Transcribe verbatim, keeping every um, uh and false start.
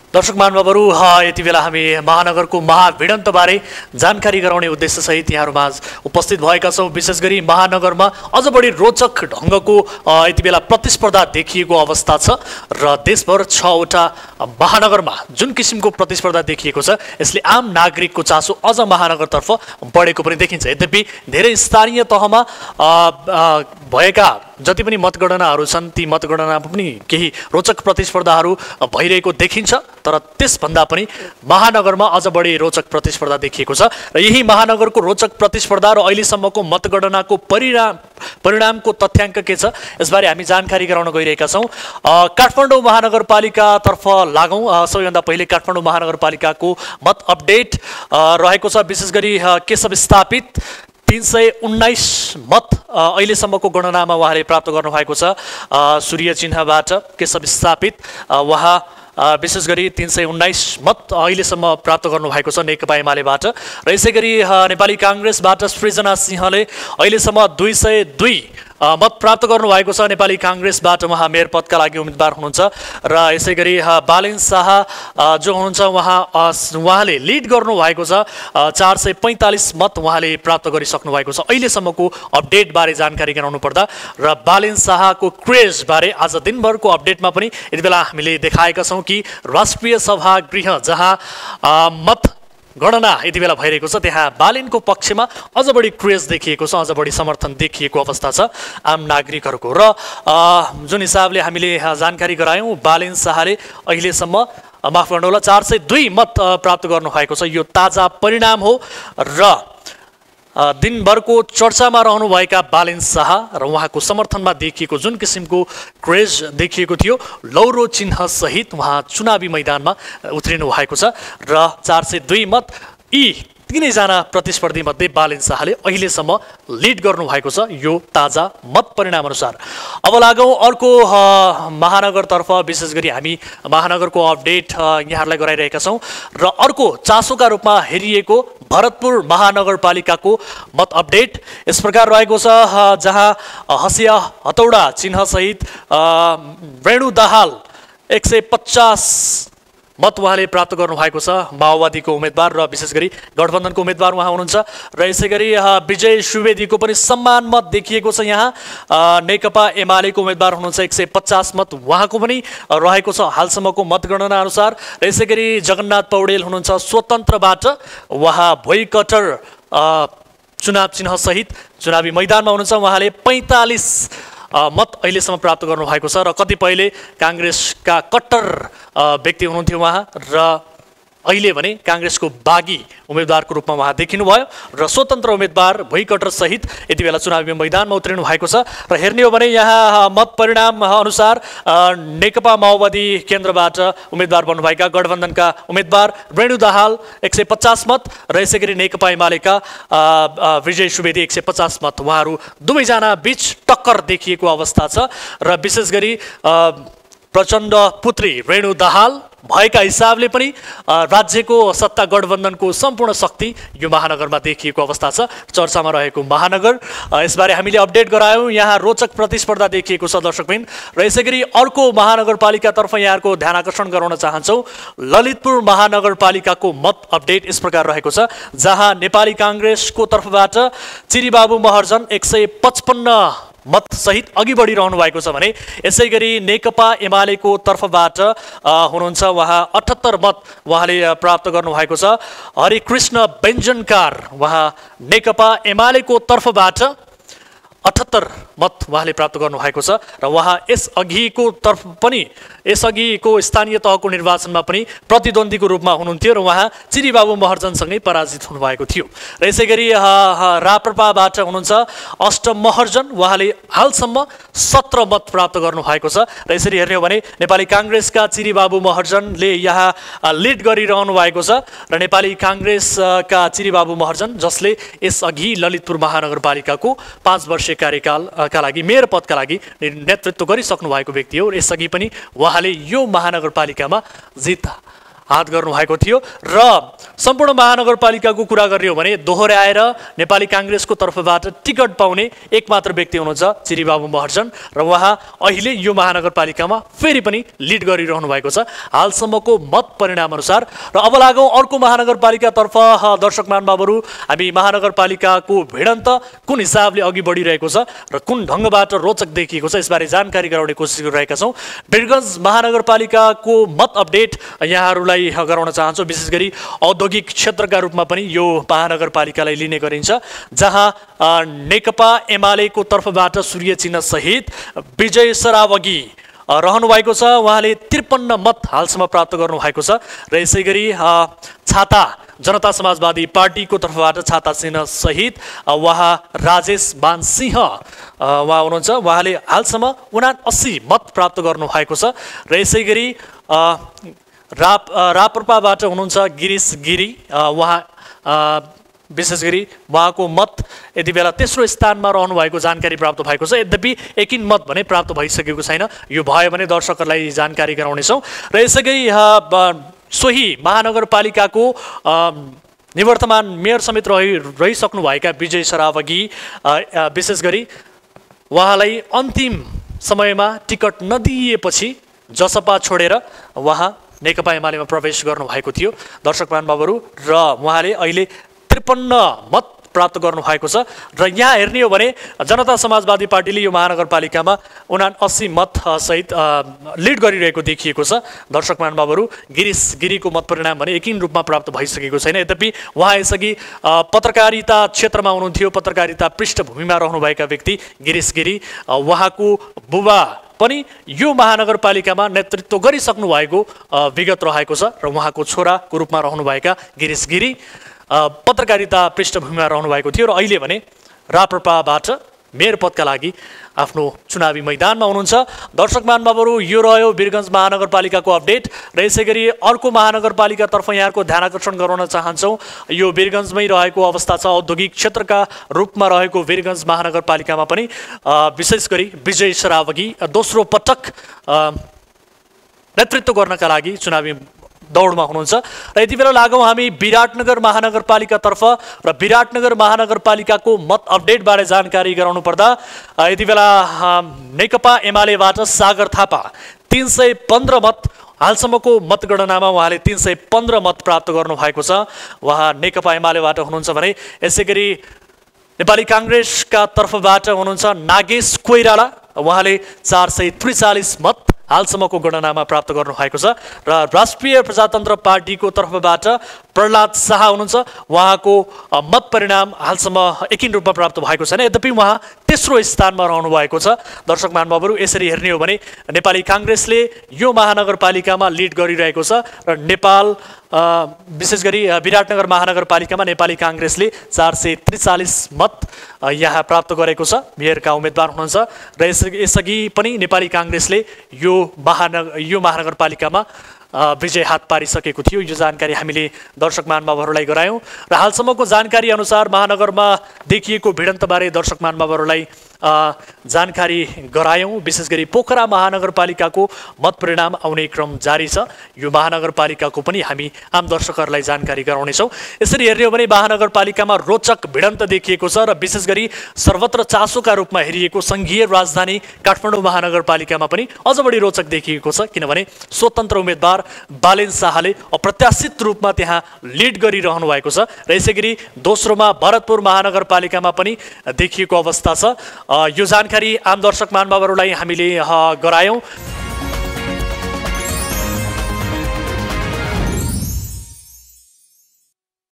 दर्शक महानुभावहरू यति बेला हामी महानगरको महाभिडन्तबारे जानकारी गराउने उद्देश्यसहित यहाँहरूमाझ उपस्थित भएका छौँ। विशेष गरी महानगरमा अझ बढी रोचक ढङ्गको यति बेला प्रतिस्पर्धा देखिएको अवस्था छ र देशभर छवटा महानगरमा जुन किसिमको प्रतिस्पर्धा देखिएको छ यसले आम नागरिकको चासो अझ महानगरतर्फ बढेको पनि देखिन्छ। यद्यपि धेरै स्थानीय तहमा भएका जति पनि मतगणनाहरू छन् ती मतगणनामा पनि केही रोचक प्रतिस्पर्धाहरू भइरहेको देखिन्छ, तर त्यसभन्दा पनि महानगरमा अझ बढी रोचक प्रतिस्पर्धा देखिएको छ र यही महानगरको रोचक प्रतिस्पर्धा र अहिलेसम्मको मतगणनाको परिणाम परिणामको तथ्याङ्क के छ यसबारे हामी जानकारी गराउन गइरहेका छौँ। काठमाडौँ महानगरपालिकातर्फ लागौँ। सबैभन्दा पहिले काठमाडौँ महानगरपालिकाको मत अपडेट रहेको छ। विशेष गरी केशव स्थापित तीन सय उन्नाइस मत अहिलेसम्मको गणनामा उहाँले प्राप्त गर्नुभएको छ। सूर्य चिन्हबाट केशव स्थापित उहाँ विशेष गरी तीन सय उन्नाइस मत अहिलेसम्म प्राप्त गर्नुभएको छ नेकपा एमालेबाट र यसै गरी नेपाली काङ्ग्रेसबाट सृजना सिंहले अहिलेसम्म दुई सय दुई मत प्राप्त गर्नुभएको छ। नेपाली काङ्ग्रेसबाट उहाँ मेयर पदका लागि उम्मेदवार हुनुहुन्छ र यसै गरी बालेन शाह जो हुनुहुन्छ उहाँ उहाँले लिड गर्नुभएको छ। चार सय पैँतालिस मत उहाँले प्राप्त गरिसक्नु भएको छ अहिलेसम्मको अपडेटबारे जानकारी गराउनु पर्दा र बालेन शाहको क्रेजबारे आज दिनभरको अपडेटमा पनि यति बेला हामीले देखाएका छौँ कि राष्ट्रिय सभागृह जहाँ मत गणना यति बेला भइरहेको छ त्यहाँ बालेनको पक्षमा अझ बढी क्रेज देखिएको छ, अझ बढी समर्थन देखिएको अवस्था छ आम नागरिकहरूको। र जुन हिसाबले हामीले जानकारी गरायौँ बालेन शाहले अहिलेसम्म माफ गर्नुहोला चार सय दुई मत प्राप्त गर्नुभएको छ। यो ताजा परिणाम हो र दिनभरको चर्चामा रहनुभएका बालेन शाह र उहाँको समर्थनमा देखिएको जुन किसिमको क्रेज देखिएको थियो लौरो चिन्ह सहित उहाँ चुनावी मैदानमा उत्रिनु भएको छ र चार सय दुई मत यी तीनैजना प्रतिस्पर्धी मध्ये बालेन शाहले अहिलेसम्म लिड गर्नुभएको छ यो ताजा मत परिणाम अनुसार। अब लागौँ अर्को महानगरतर्फ। विशेष गरी हामी महानगरको अपडेट यहाँहरूलाई गराइरहेका छौँ र अर्को चासोका रूपमा हेरिएको भरतपुर महानगरपालिकाको मत अपडेट यस प्रकार रहेको छ जहाँ हसिया हतौडा चिन्हसहित रेणु दाहाल एक सय पचास मत उहाँले प्राप्त गर्नुभएको छ माओवादीको उम्मेदवार र विशेष गरी गठबन्धनको उम्मेदवार उहाँ हुनुहुन्छ र यसै गरी विजय सुवेदीको पनि सम्मान मत देखिएको छ। यहाँ नेकपा एमालेको उम्मेदवार हुनुहुन्छ एक सय पचास मत उहाँको पनि रहेको छ हालसम्मको मतगणना अनुसार र यसै गरी जगन्नाथ पौडेल हुनुहुन्छ स्वतन्त्रबाट उहाँ भोइकटर चुनाव चिन्हसहित चुनावी मैदानमा हुनुहुन्छ। उहाँले पैँतालिस मत अहिलेसम्म प्राप्त गर्नुभएको छ र कतिपयले काङ्ग्रेसका कट्टर व्यक्ति हुनुहुन्थ्यो उहाँ र अहिले भने काङ्ग्रेसको बागी उम्मेदवारको रूपमा उहाँ देखिनुभयो र स्वतन्त्र उम्मेदवार भोइकटर सहित यति बेला चुनावी मैदानमा उत्रिनु भएको छ। र हेर्ने हो भने यहाँ मत परिणाम अनुसार नेकपा माओवादी केन्द्रबाट उम्मेदवार बन्नुभएका गठबन्धनका उम्मेदवार रेणु दाहाल एक सय पचास मत र यसै गरी नेकपा एमालेका विजय सुवेदी एक सय पचास मत उहाँहरू दुवैजना बीच टक्कर देखिएको अवस्था छ र विशेष गरी प्रचण्ड पुत्री रेणु दाहाल भएका हिसाबले पनि राज्यको सत्ता गठबन्धनको सम्पूर्ण शक्ति यो महानगरमा देखिएको अवस्था छ। चर्चामा रहेको महानगर यसबारे हामीले अपडेट गरायौँ। यहाँ रोचक प्रतिस्पर्धा देखिएको छ दर्शकबिन र यसै गरी अर्को महानगरपालिकातर्फ यहाँहरूको ध्यान आकर्षण गराउन चाहन्छौँ। ललितपुर महानगरपालिकाको मत अपडेट यस प्रकार रहेको छ जहाँ नेपाली काङ्ग्रेसको तर्फबाट चिरीबाबु महर्जन एक सय पचपन्न मत सहित अघि बढिरहनु भएको छ भने यसै गरी नेकपा एमालेको तर्फबाट हुनुहुन्छ उहाँ अठहत्तर मत उहाँले प्राप्त गर्नुभएको छ। हरिकृष्ण व्यञ्जनकार उहाँ नेकपा एमालेको तर्फबाट अठहत्तर मत उहाँले प्राप्त गर्नुभएको छ र उहाँ यसअघिको तर्फ पनि यसअघिको स्थानीय तहको निर्वाचनमा पनि प्रतिद्वन्द्वीको रूपमा हुनुहुन्थ्यो र उहाँ चिरीबाबु महर्जनसँगै पराजित हुनुभएको थियो। र यसै गरी राप्रपाबाट हुनुहुन्छ अष्ट महर्जन उहाँले हालसम्म सत्र मत प्राप्त गर्नुभएको छ र यसरी हेर्ने हो भने नेपाली काङ्ग्रेसका चिरीबाबु महर्जनले यहाँ लिड गरिरहनु भएको छ र नेपाली काङ्ग्रेसका चिरीबाबु महर्जन जसले यसअघि ललितपुर महानगरपालिकाको पाँच वर्ष कार्यकालका लागि मेयर पदका लागि नेतृत्व गरिसक्नु भएको व्यक्ति हो र यसअघि पनि उहाँले यो महानगरपालिकामा जित हात गर्नुभएको थियो। र सम्पूर्ण महानगरपालिकाको कुरा गर्ने हो भने दोहोऱ्याएर नेपाली काङ्ग्रेसको तर्फबाट टिकट पाउने एकमात्र व्यक्ति हुनुहुन्छ चिरीबाबु महर्जन र उहाँ अहिले यो महानगरपालिकामा फेरि पनि लिड गरिरहनु भएको छ हालसम्मको मत परिणाम अनुसार। र अब लागौँ अर्को महानगरपालिकातर्फ। दर्शक महानुभावहरू, हामी महानगरपालिकाको भिडन्त कुन हिसाबले अघि बढिरहेको छ र कुन ढङ्गबाट रोचक देखिएको छ यसबारे जानकारी गराउने कोसिस गरिरहेका छौँ। वीरगञ्ज महानगरपालिकाको मत अपडेट यहाँहरूलाई गराउन चाहन्छु। विशेष गरी औद्योगिक क्षेत्रका रूपमा पनि यो महानगरपालिकालाई लिने गरिन्छ, जहाँ नेकपा एमालेको तर्फबाट सूर्य चिन्ह सहित विजय सरावगी रहनु भएको छ। उहाँले त्रिपन्न मत हालसम्म प्राप्त गर्नुभएको छ। र यसै गरी छाता जनता समाजवादी पार्टीको तर्फबाट छाता चिन्ह सहित उहाँ राजेश बानसिंह उहाँ हुनुहुन्छ। उहाँले हालसम्म उनासी मत प्राप्त गर्नुभएको छ। र यसै गरी राप राप्रपाबाट हुनुहुन्छ गिरीश गिरी, उहाँ विशेष गरी उहाँको मत यति बेला तेस्रो स्थानमा रहनु भएको जानकारी प्राप्त भएको छ। यद्यपि एकिन मत भने प्राप्त भइसकेको छैन, यो भयो भने दर्शकहरूलाई जानकारी गराउनेछौँ। र यसै गरी सोही महानगरपालिकाको निवर्तमान मेयर समेत रहि रहिसक्नुभएका विजय सरावगी विशेष गरी उहाँलाई अन्तिम समयमा टिकट नदिएपछि जसपा छोडेर उहाँ नेकपा एमालेमा प्रवेश गर्नुभएको थियो दर्शक महानुभावहरू। र उहाँले अहिले त्रिपन्न मत प्राप्त गर्नुभएको छ। र यहाँ हेर्ने हो भने जनता समाजवादी पार्टीले यो महानगरपालिकामा उनासी मत सहित लिड गरिरहेको देखिएको छ दर्शक महानुभावहरू। गिरीश गिरीको मत परिणाम भने एकिन रूपमा प्राप्त भइसकेको छैन। यद्यपि उहाँ यसअघि पत्रकारिता क्षेत्रमा हुनुहुन्थ्यो, पत्रकारिता पृष्ठभूमिमा रहनुभएका व्यक्ति गिरीश गिरी, उहाँको बुबा पनि यो महानगरपालिकामा नेतृत्व गरिसक्नु भएको विगत रहेको छ। र उहाँको छोराको रूपमा रहनुभएका गिरीश गिरी पत्रकारिता पृष्ठभूमिमा रहनुभएको थियो र अहिले भने राप्रपाबाट मेयर पदका लागि आफ्नो चुनावी मैदानमा हुनुहुन्छ। दर्शक महानुभावहरू, यो रह्यो वीरगञ्ज महानगरपालिकाको अपडेट। र यसै गरी अर्को महानगरपालिकातर्फ यहाँको ध्यान आकर्षण गराउन चाहन्छौँ। यो वीरगञ्जमै रहेको अवस्था छ। औद्योगिक क्षेत्रका रूपमा रहेको वीरगञ्ज महानगरपालिकामा पनि विशेष गरी विजय सरावगी दोस्रो पटक नेतृत्व गर्नका लागि चुनावी दौडमा हुनुहुन्छ। र यति बेला लागौँ हामी विराटनगर महानगरपालिकातर्फ। र विराटनगर महानगरपालिकाको मत अपडेटबारे जानकारी गराउनु पर्दा यति बेला नेकपा एमालेबाट सागर थापा तीन सय पन्ध्र मत हालसम्मको मतगणनामा उहाँले तीन सय पन्ध्र मत प्राप्त गर्नुभएको छ। उहाँ नेकपा एमालेबाट हुनुहुन्छ भने यसै गरी नेपाली काङ्ग्रेसका तर्फबाट हुनुहुन्छ नागेश कोइराला, उहाँले चार सय त्रिचालिस मत हालसम्मको गणनामा प्राप्त गर्नुभएको छ। र राष्ट्रिय प्रजातन्त्र पार्टीको तर्फबाट प्रहलाद शाह हुनुहुन्छ, उहाँको मत परिणाम हालसम्म एकिन रूपमा प्राप्त भएको छैन। यद्यपि उहाँ तेस्रो स्थानमा रहनु भएको छ। दर्शक महानुभावहरू, यसरी हेर्ने हो भने नेपाली काङ्ग्रेसले यो महानगरपालिकामा लिड गरिरहेको छ र नेपाल विशेष गरी विराटनगर महानगरपालिकामा नेपाली काङ्ग्रेसले चार सय त्रिचालिस मत यहाँ प्राप्त गरेको छ, मेयरका उम्मेदवार हुनुहुन्छ। र यस यसअघि पनि नेपाली काङ्ग्रेसले यो महानगर यो महानगरपालिकामा विजय हात पारिसकेको थियो। यो जानकारी हामीले दर्शक महानुभावहरूलाई गरायौँ। र हालसम्मको जानकारी अनुसार महानगरमा देखिएको भिडन्तबारे दर्शक महानुभावहरूलाई जानकारी गरायौँ। विशेष गरी पोखरा महानगरपालिकाको मत परिणाम आउने क्रम जारी छ। यो महानगरपालिकाको पनि हामी आम दर्शकहरूलाई जानकारी गराउनेछौँ। यसरी हेर्ने हो भने महानगरपालिकामा रोचक भिडन्त देखिएको छ र विशेष गरी सर्वत्र चासोका रूपमा हेरिएको सङ्घीय राजधानी काठमाडौँ महानगरपालिकामा पनि अझ बढी रोचक देखिएको छ, किनभने स्वतन्त्र उम्मेदवार बालेन शाहले अप्रत्याशित रूपमा त्यहाँ लिड गरिरहनु भएको छ। र यसै गरी दोस्रोमा भरतपुर महानगरपालिकामा पनि देखिएको अवस्था छ। यो जानकारी आम दर्शक महानुभावहरूलाई हामीले गरायौँ।